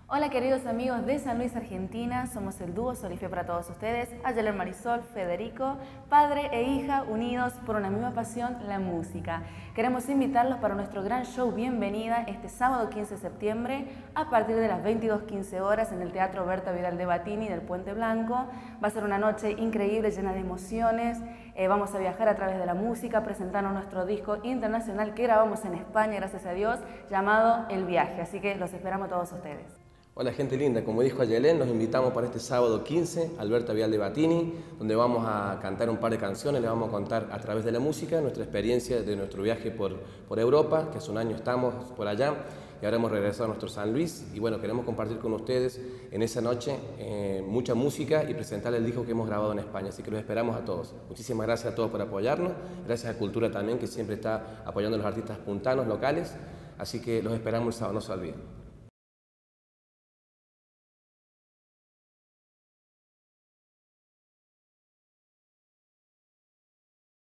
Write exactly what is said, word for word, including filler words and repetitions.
Hola queridos amigos de San Luis, Argentina, somos el dúo Sol y Fe para todos ustedes, Ayelen Marisol, Federico, padre e hija unidos por una misma pasión, la música. Queremos invitarlos para nuestro gran show Bienvenida este sábado quince de septiembre a partir de las veintidós quince horas en el Teatro Berta Vidal de Batini del Puente Blanco. Va a ser una noche increíble, llena de emociones. Eh, vamos a viajar a través de la música, presentando nuestro disco internacional que grabamos en España, gracias a Dios, llamado El Viaje. Así que los esperamos a todos ustedes. Hola gente linda, como dijo Ayelen, los invitamos para este sábado quince al Berta Vidal de Batini, donde vamos a cantar un par de canciones, les vamos a contar a través de la música nuestra experiencia de nuestro viaje por, por Europa, que hace un año estamos por allá y ahora hemos regresado a nuestro San Luis y bueno, queremos compartir con ustedes en esa noche eh, mucha música y presentarles el disco que hemos grabado en España, así que los esperamos a todos. Muchísimas gracias a todos por apoyarnos, gracias a Cultura también que siempre está apoyando a los artistas puntanos locales, así que los esperamos el sábado, no se olviden.